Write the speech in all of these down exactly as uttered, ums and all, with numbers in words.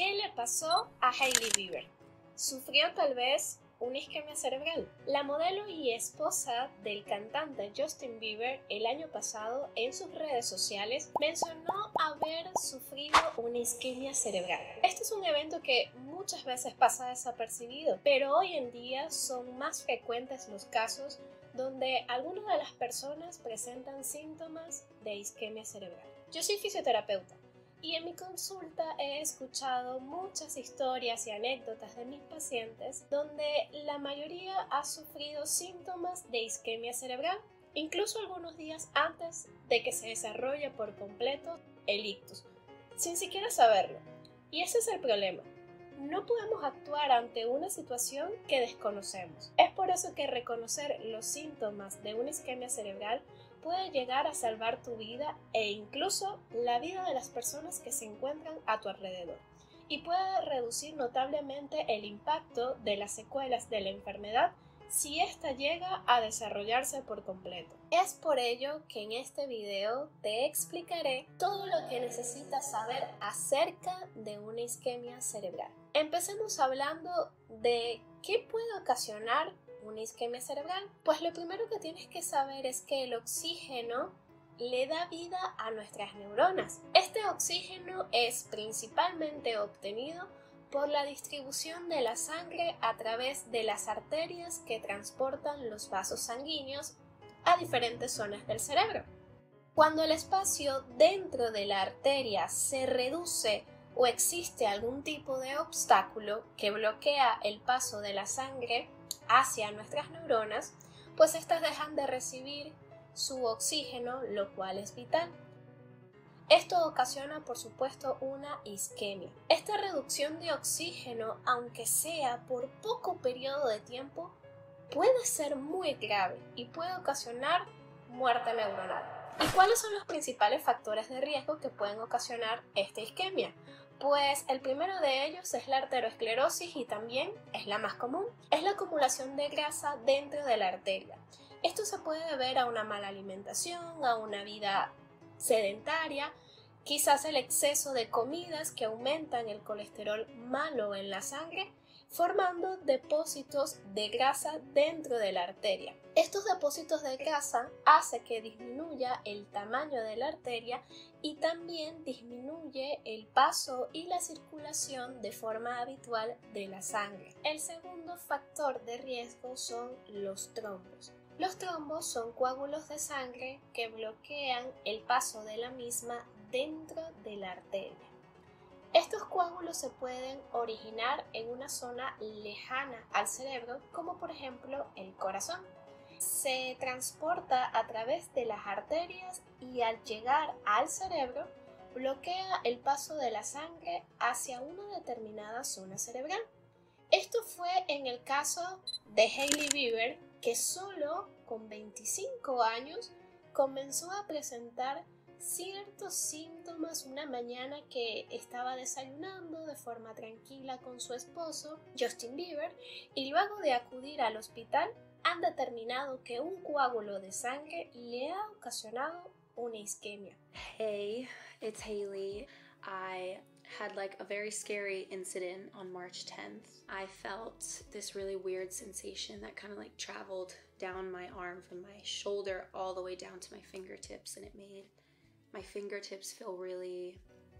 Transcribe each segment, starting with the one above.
¿Qué le pasó a Hailey Bieber? ¿Sufrió tal vez una isquemia cerebral? La modelo y esposa del cantante Justin Bieber el año pasado en sus redes sociales mencionó haber sufrido una isquemia cerebral. Este es un evento que muchas veces pasa desapercibido, pero hoy en día son más frecuentes los casos donde algunas de las personas presentan síntomas de isquemia cerebral. Yo soy fisioterapeuta y en mi consulta he escuchado muchas historias y anécdotas de mis pacientes donde la mayoría ha sufrido síntomas de isquemia cerebral, incluso algunos días antes de que se desarrolle por completo el ictus, sin siquiera saberlo. Y ese es el problema. No podemos actuar ante una situación que desconocemos. Es por eso que reconocer los síntomas de una isquemia cerebral puede llegar a salvar tu vida e incluso la vida de las personas que se encuentran a tu alrededor, y puede reducir notablemente el impacto de las secuelas de la enfermedad si ésta llega a desarrollarse por completo. Es por ello que en este video te explicaré todo lo que necesitas saber acerca de una isquemia cerebral. Empecemos hablando de qué puede ocasionar una isquemia cerebral. Pues lo primero que tienes que saber es que el oxígeno le da vida a nuestras neuronas. Este oxígeno es principalmente obtenido por la distribución de la sangre a través de las arterias que transportan los vasos sanguíneos a diferentes zonas del cerebro. Cuando el espacio dentro de la arteria se reduce o existe algún tipo de obstáculo que bloquea el paso de la sangre hacia nuestras neuronas, pues estas dejan de recibir su oxígeno, lo cual es vital. Esto ocasiona, por supuesto, una isquemia. Esta reducción de oxígeno, aunque sea por poco periodo de tiempo, puede ser muy grave y puede ocasionar muerte neuronal. ¿Y cuáles son los principales factores de riesgo que pueden ocasionar esta isquemia? Pues el primero de ellos es la arteriosclerosis y también es la más común. Es la acumulación de grasa dentro de la arteria. Esto se puede deber a una mala alimentación, a una vida sedentaria, quizás el exceso de comidas que aumentan el colesterol malo en la sangre, formando depósitos de grasa dentro de la arteria. Estos depósitos de grasa hacen que disminuya el tamaño de la arteria y también disminuye el paso y la circulación de forma habitual de la sangre. El segundo factor de riesgo son los trombos. Los trombos son coágulos de sangre que bloquean el paso de la misma dentro de la arteria. Estos coágulos se pueden originar en una zona lejana al cerebro, como por ejemplo el corazón. Se transporta a través de las arterias y al llegar al cerebro bloquea el paso de la sangre hacia una determinada zona cerebral. Esto fue en el caso de Hailey Bieber, que solo con veinticinco años comenzó a presentar ciertos síntomas una mañana que estaba desayunando de forma tranquila con su esposo, Justin Bieber, y luego de acudir al hospital han determinado que un coágulo de sangre le ha ocasionado una isquemia. Hey, it's Hailey. I had like a very scary incident on March tenth. I felt this really weird sensation that kind of like traveled down my arm from my shoulder all the way down to my fingertips, and it made my fingertips feel really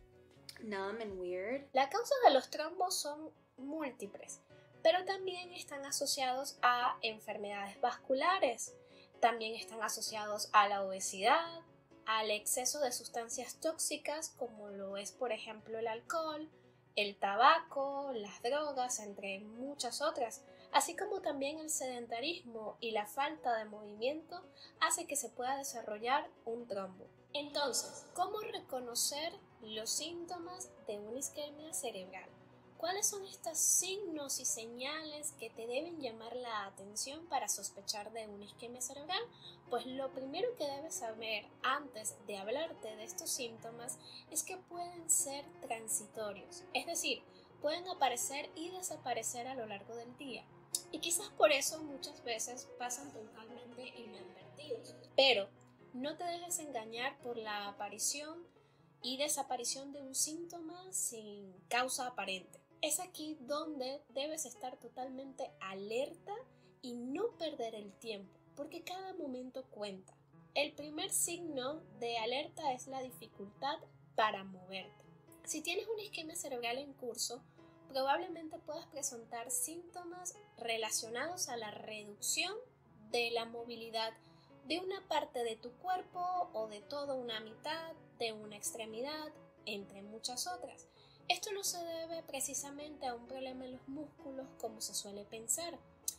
numb and weird. La causa de los trombos son múltiples, pero también están asociados a enfermedades vasculares, también están asociados a la obesidad, al exceso de sustancias tóxicas como lo es por ejemplo el alcohol, el tabaco, las drogas, entre muchas otras, así como también el sedentarismo y la falta de movimiento hace que se pueda desarrollar un trombo. Entonces, ¿cómo reconocer los síntomas de una isquemia cerebral? ¿Cuáles son estos signos y señales que te deben llamar la atención para sospechar de una isquemia cerebral? Pues lo primero que debes saber antes de hablarte de estos síntomas es que pueden ser transitorios, es decir, pueden aparecer y desaparecer a lo largo del día. Y quizás por eso muchas veces pasan totalmente inadvertidos. Pero no te dejes engañar por la aparición y desaparición de un síntoma sin causa aparente. Es aquí donde debes estar totalmente alerta y no perder el tiempo, porque cada momento cuenta. El primer signo de alerta es la dificultad para moverte. Si tienes una isquemia cerebral en curso, probablemente puedas presentar síntomas relacionados a la reducción de la movilidad de una parte de tu cuerpo o de toda una mitad, de una extremidad, entre muchas otras. Esto no se debe precisamente a un problema en los músculos como se suele pensar.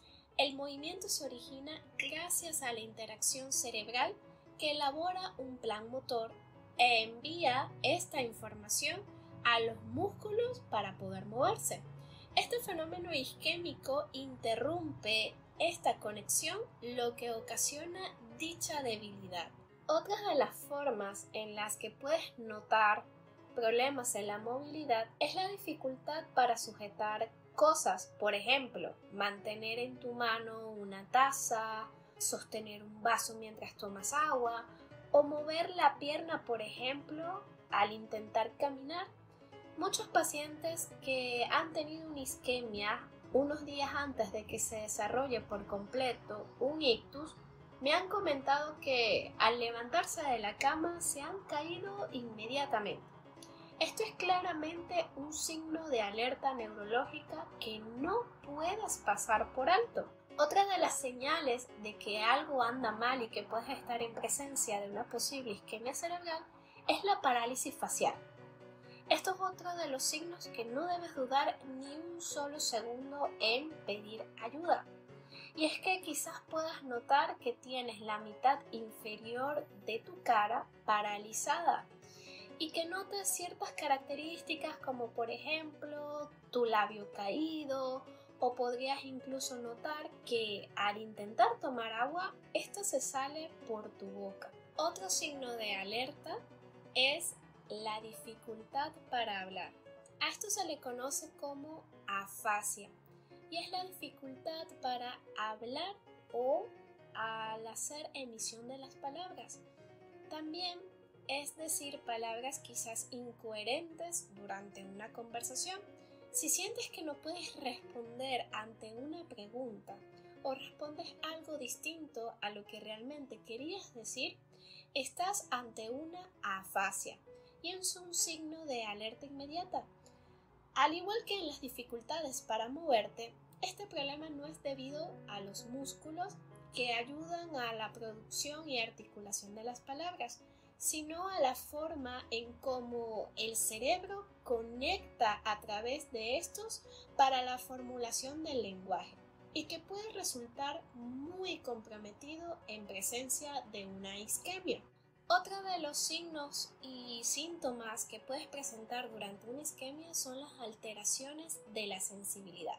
El movimiento se origina gracias a la interacción cerebral que elabora un plan motor e envía esta información a los músculos para poder moverse. Este fenómeno isquémico interrumpe esta conexión, lo que ocasiona dicha debilidad. Otra de las formas en las que puedes notar problemas en la movilidad es la dificultad para sujetar cosas, por ejemplo, mantener en tu mano una taza, sostener un vaso mientras tomas agua o mover la pierna, por ejemplo, al intentar caminar. Muchos pacientes que han tenido una isquemia unos días antes de que se desarrolle por completo un ictus me han comentado que al levantarse de la cama se han caído inmediatamente. Esto es claramente un signo de alerta neurológica que no puedes pasar por alto. Otra de las señales de que algo anda mal y que puedes estar en presencia de una posible isquemia cerebral es la parálisis facial. Esto es otro de los signos que no debes dudar ni un solo segundo en pedir ayuda. Y es que quizás puedas notar que tienes la mitad inferior de tu cara paralizada y que notes ciertas características como por ejemplo tu labio caído, o podrías incluso notar que al intentar tomar agua, esta se sale por tu boca. Otro signo de alerta es la dificultad para hablar. A esto se le conoce como afasia y es la dificultad para hablar o al hacer emisión de las palabras. También es decir palabras quizás incoherentes durante una conversación. Si sientes que no puedes responder ante una pregunta o respondes algo distinto a lo que realmente querías decir, estás ante una afasia y es un signo de alerta inmediata. Al igual que en las dificultades para moverte, este problema no es debido a los músculos que ayudan a la producción y articulación de las palabras, sino a la forma en cómo el cerebro conecta a través de estos para la formulación del lenguaje y que puede resultar muy comprometido en presencia de una isquemia. Otro de los signos y síntomas que puedes presentar durante una isquemia son las alteraciones de la sensibilidad.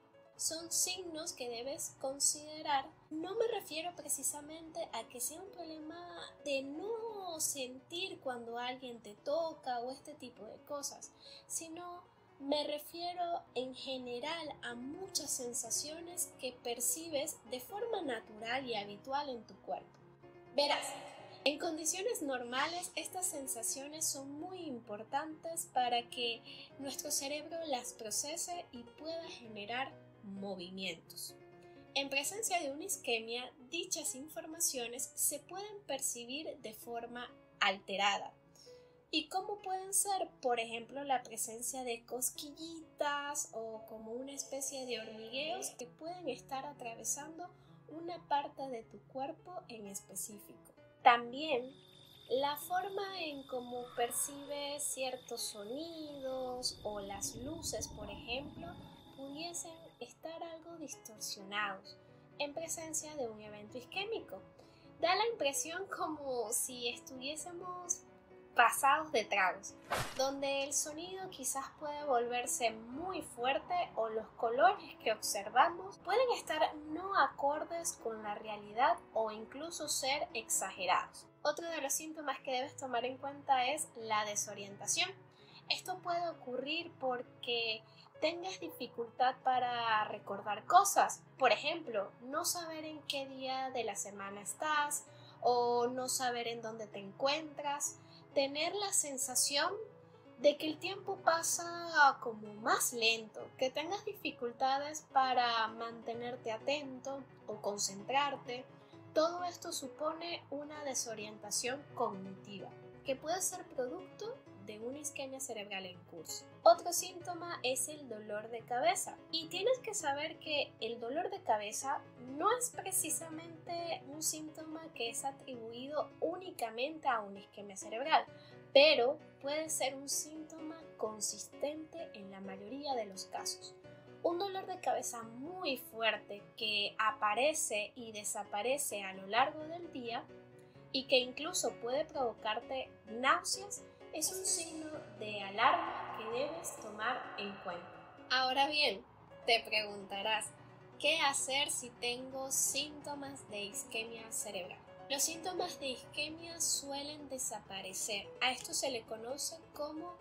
Son signos que debes considerar. No me refiero precisamente a que sea un problema de no sentir cuando alguien te toca o este tipo de cosas, sino me refiero en general a muchas sensaciones que percibes de forma natural y habitual en tu cuerpo. Verás, en condiciones normales estas sensaciones son muy importantes para que nuestro cerebro las procese y pueda generar movimientos. En presencia de una isquemia, dichas informaciones se pueden percibir de forma alterada. ¿Y cómo pueden ser? Por ejemplo, la presencia de cosquillitas o como una especie de hormigueos que pueden estar atravesando una parte de tu cuerpo en específico. También la forma en cómo percibes ciertos sonidos o las luces, por ejemplo, pudiesen estar algo distorsionados en presencia de un evento isquémico. Da la impresión como si estuviésemos pasados de tragos, donde el sonido quizás puede volverse muy fuerte o los colores que observamos pueden estar no acordes con la realidad o incluso ser exagerados. Otro de los síntomas que debes tomar en cuenta es la desorientación. Esto puede ocurrir porque tengas dificultad para recordar cosas, por ejemplo, no saber en qué día de la semana estás o no saber en dónde te encuentras. tener la sensación de que el tiempo pasa como más lento, que tengas dificultades para mantenerte atento o concentrarte. Todo esto supone una desorientación cognitiva, que puede ser producto de una isquemia cerebral en curso. Otro síntoma es el dolor de cabeza, y tienes que saber que el dolor de cabeza no es precisamente un síntoma que es atribuido únicamente a una isquemia cerebral, pero puede ser un síntoma consistente en la mayoría de los casos. Un dolor de cabeza muy fuerte que aparece y desaparece a lo largo del día y que incluso puede provocarte náuseas es un signo de alarma que debes tomar en cuenta. Ahora bien, te preguntarás, ¿qué hacer si tengo síntomas de isquemia cerebral? Los síntomas de isquemia suelen desaparecer. A esto se le conoce como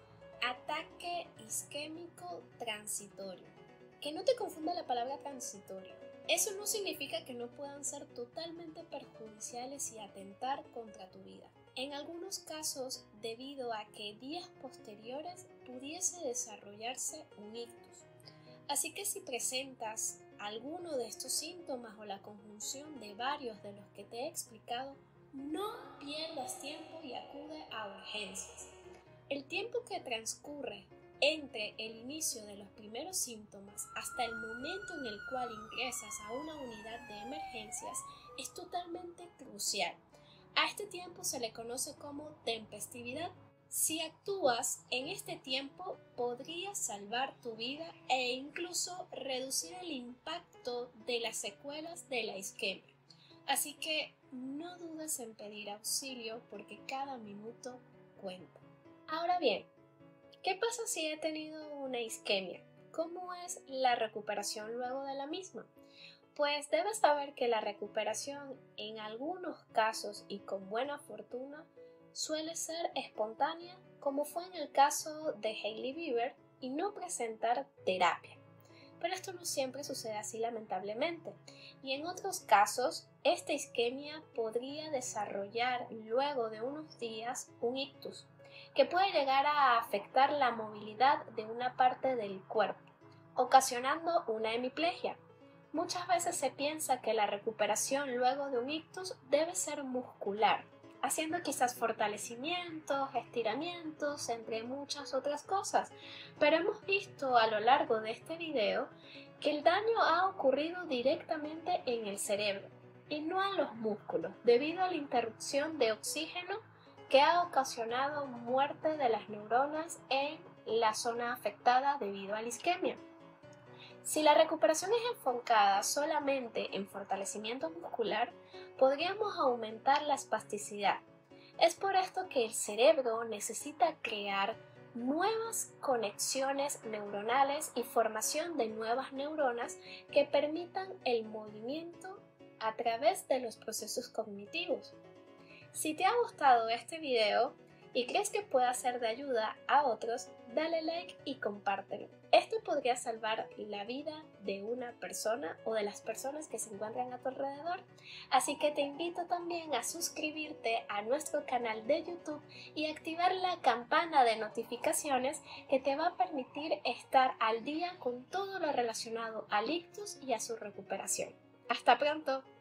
ataque isquémico transitorio. Que no te confunda la palabra transitorio. Eso no significa que no puedan ser totalmente perjudiciales y atentar contra tu vida. En algunos casos, debido a que días posteriores pudiese desarrollarse un ictus. Así que si presentas alguno de estos síntomas o la conjunción de varios de los que te he explicado, no pierdas tiempo y acude a urgencias. El tiempo que transcurre entre el inicio de los primeros síntomas hasta el momento en el cual ingresas a una unidad de emergencias es totalmente crucial. A este tiempo se le conoce como tempestividad. Si actúas en este tiempo, podrías salvar tu vida e incluso reducir el impacto de las secuelas de la isquemia. Así que no dudes en pedir auxilio porque cada minuto cuenta. Ahora bien, ¿qué pasa si he tenido una isquemia? ¿Cómo es la recuperación luego de la misma? Pues debes saber que la recuperación en algunos casos y con buena fortuna suele ser espontánea, como fue en el caso de Hailey Bieber, y no presentar terapia. Pero esto no siempre sucede así, lamentablemente, y en otros casos esta isquemia podría desarrollar luego de unos días un ictus, que puede llegar a afectar la movilidad de una parte del cuerpo, ocasionando una hemiplegia. Muchas veces se piensa que la recuperación luego de un ictus debe ser muscular, haciendo quizás fortalecimientos, estiramientos, entre muchas otras cosas. Pero hemos visto a lo largo de este video que el daño ha ocurrido directamente en el cerebro y no en los músculos, debido a la interrupción de oxígeno que ha ocasionado muerte de las neuronas en la zona afectada debido a la isquemia. Si la recuperación es enfocada solamente en fortalecimiento muscular, podríamos aumentar la espasticidad. Es por esto que el cerebro necesita crear nuevas conexiones neuronales y formación de nuevas neuronas que permitan el movimiento a través de los procesos cognitivos. Si te ha gustado este video y crees que pueda ser de ayuda a otros, dale like y compártelo. Esto podría salvar la vida de una persona o de las personas que se encuentran a tu alrededor. Así que te invito también a suscribirte a nuestro canal de YouTube y activar la campana de notificaciones que te va a permitir estar al día con todo lo relacionado al ictus y a su recuperación. ¡Hasta pronto!